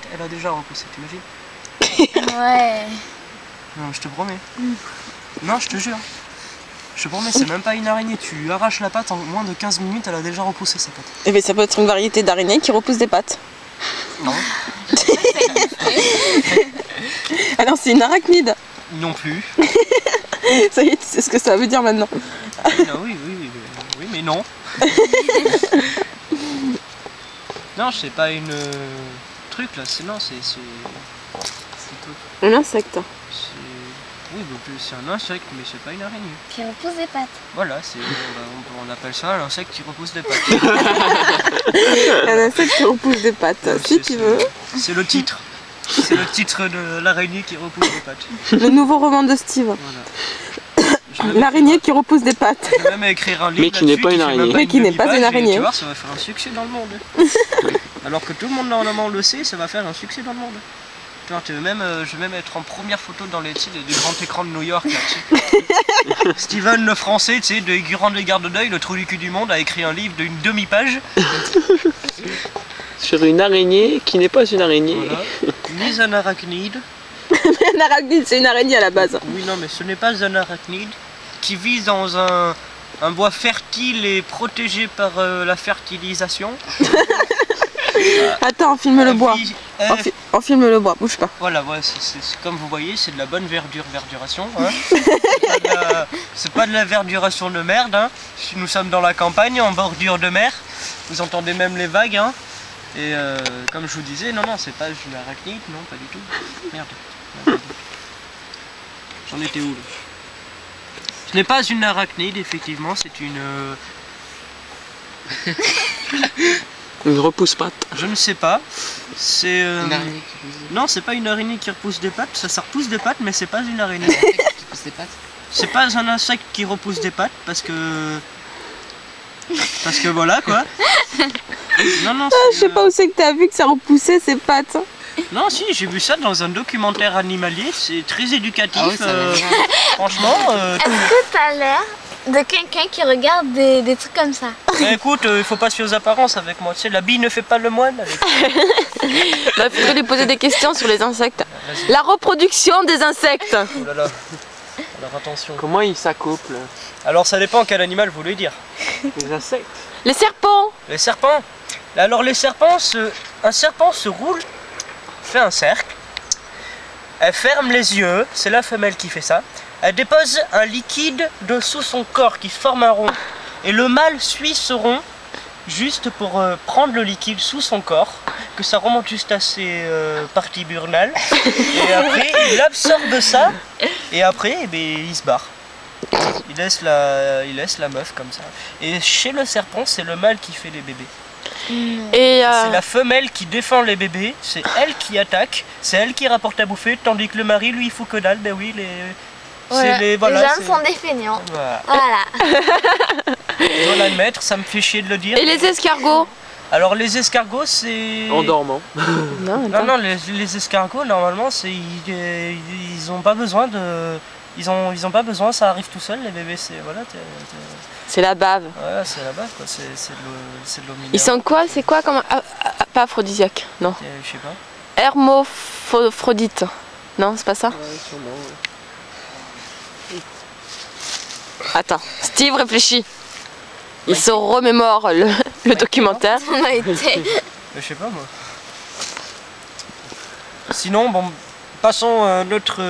elle a déjà repoussé, t'imagines? Ouais. Non, je te promets. Non, je te jure. Je te promets, c'est même pas une araignée. Tu arraches la patte, en moins de 15 minutes, elle a déjà repoussé sa patte. Et bien ça peut être une variété d'araignée qui repousse des pattes. Non. Alors c'est une arachnide. Non plus. Ça y est, tu sais ce que ça veut dire maintenant. Oui, non, oui, mais non. Non, c'est pas une truc là, c'est non, c'est Un insecte. oui, donc c'est un insecte, mais c'est pas une araignée. Qui repousse des pattes. Voilà, on appelle ça un insecte qui repousse des pattes. Un insecte qui repousse des pattes, si tu veux. C'est le titre. C'est le titre de l'araignée qui repousse des pattes. Le nouveau roman de Steve. Voilà. L'araignée qui repousse des pattes. Je vais même écrire un livre Mais qui n'est pas une araignée. Mais qui n'est pas une araignée. Tu vois, ça va faire un succès dans le monde. Alors que tout le monde normalement le sait, ça va faire un succès dans le monde. Tu vois, je vais même être en première photo dans les titres du grand écran de New York. Là, tu sais. Steven le français, tu sais, de Grand des gardes d'œil, le trou du cul du monde, a écrit un livre d'une demi-page. Sur une araignée qui n'est pas une araignée. Voilà. Ni un arachnide. Un arachnide, c'est une araignée à la base. Oui, non, mais ce n'est pas un arachnide qui vit dans un bois fertile et protégé par la fertilisation. Attends, on filme le bois. On filme le bois, bouge pas. Voilà, ouais, comme vous voyez, c'est de la bonne verduration. Hein. C'est pas de la verduration de merde. Hein. Nous sommes dans la campagne, en bordure de mer. Vous entendez même les vagues. Hein. Et comme je vous disais, non, c'est pas une arachnide, non, pas du tout. Merde. J'en étais où là? Ce n'est pas une arachnide, effectivement, c'est une... Une repousse-patte. Je ne sais pas. C'est... Une araignée qui pousse des Non, c'est pas une araignée qui repousse des pattes, ça repousse des pattes, mais c'est pas une araignée. qui pousse des pattes. C'est pas un insecte qui repousse des pattes, parce que voilà, quoi. Non, Je sais pas où c'est que t'as vu que ça repoussait ses pattes. Non, si, j'ai vu ça dans un documentaire animalier, c'est très éducatif. Ah oui, ça avait l'air. Franchement, Est-ce que t'as l'air de quelqu'un qui regarde des trucs comme ça? bah, écoute, il faut pas se fier aux apparences avec moi. Tu sais, la bille ne fait pas le moine. Bah, faudrait lui poser des questions sur les insectes. La reproduction des insectes. Oh là là. Alors attention. Comment ils s'accouplent? Alors ça dépend quel animal vous voulez dire. Les insectes. Les serpents. Les serpents. Alors les serpents, un serpent se roule, fait un cercle, elle ferme les yeux, c'est la femelle qui fait ça, elle dépose un liquide dessous son corps qui forme un rond, et le mâle suit ce rond juste pour prendre le liquide sous son corps, que ça remonte juste à ses parties burnales, et après il absorbe ça, et après eh bien, il se barre. Il laisse la meuf comme ça. Et chez le serpent, c'est le mâle qui fait les bébés. Et C'est la femelle qui défend les bébés, c'est elle qui attaque, c'est elle qui rapporte à bouffer, tandis que le mari, lui, il fout que dalle. Ben oui, Les hommes sont des feignants. Voilà. Je dois l'admettre, ça me fait chier de le dire. Et les escargots. Alors les escargots, c'est... En dormant. Non, les escargots, normalement, ils ont pas besoin de... Ils ont pas besoin, ça arrive tout seul, les bébés, c'est... Voilà, C'est la bave. voilà, c'est la base, quoi, c'est de l'eau minérale. Ils sont quoi? C'est quoi comme... pas aphrodisiaque, non. Je sais pas. Hermaphrodite. Non, c'est pas ça? Ouais, sûrement. Attends, Steve réfléchit. Il se remémore le documentaire. On a été. Je sais pas moi. Sinon, bon, passons à notre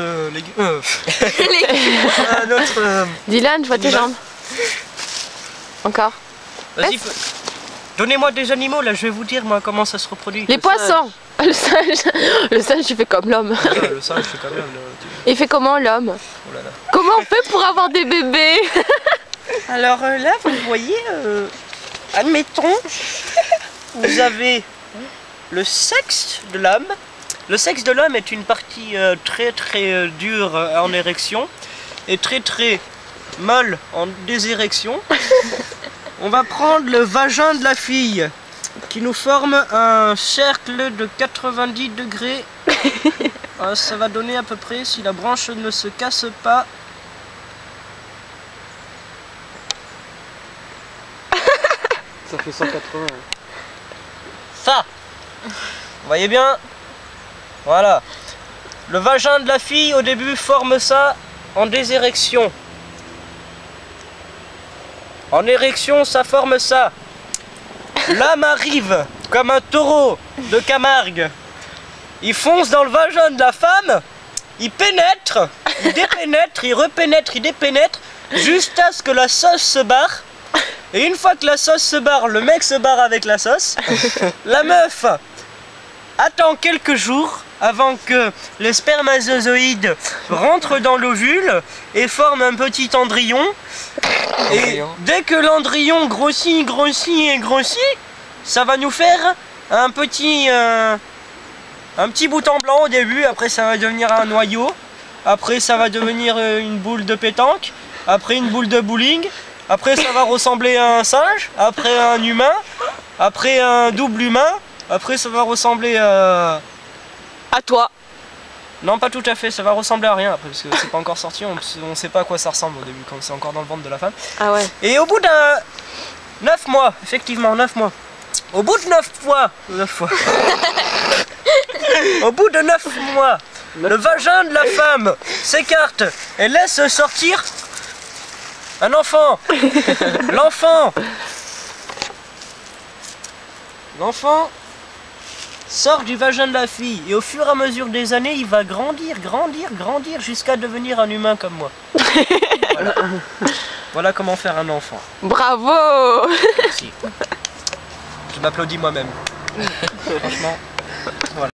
Dylan, je vois tes Animal. jambes. Encore. Vas-y, donnez-moi des animaux là, je vais vous dire moi comment ça se reproduit. Les poissons. Le singe, il fait comme l'homme. Le singe, c'est quand même. Il fait comment l'homme? Oh là là. Comment on fait pour avoir des bébés? Alors là, vous voyez, admettons, vous avez le sexe de l'homme. Le sexe de l'homme est une partie très dure en érection et très molle en désérection. On va prendre le vagin de la fille qui nous forme un cercle de 90 degrés. Ça va donner à peu près, si la branche ne se casse pas, Ça fait 180. ça. Vous voyez bien, Voilà. Le vagin de la fille, au début, forme ça en désérection. En érection, ça forme ça. L'âme arrive comme un taureau de Camargue. Il fonce dans le vagin de la femme, il pénètre, il dépénètre, il repénètre, il dépénètre, jusqu'à ce que la sauce se barre. Et une fois que la sauce se barre, le mec se barre avec la sauce. La meuf attend quelques jours avant que les spermatozoïdes rentrent dans l'ovule et forment un petit embryon. Et dès que l'embryon grossit, grossit et grossit, ça va nous faire un petit bouton blanc au début, après ça va devenir un noyau, après ça va devenir une boule de pétanque, après une boule de bowling, après ça va ressembler à un singe, après un humain, après un double humain, après ça va ressembler à... À toi. Non, pas tout à fait, ça va ressembler à rien, parce que c'est pas encore sorti, on sait pas à quoi ça ressemble au début, quand c'est encore dans le ventre de la femme. Ah ouais. Et au bout d'un 9 mois, effectivement 9 mois, au bout de 9 fois, au bout de 9 mois, le vagin de la femme s'écarte et laisse sortir un enfant. L'enfant sort du vagin de la fille et au fur et à mesure des années, il va grandir jusqu'à devenir un humain comme moi. Voilà. Voilà comment faire un enfant. Bravo. Merci. Je m'applaudis moi-même. Franchement, voilà.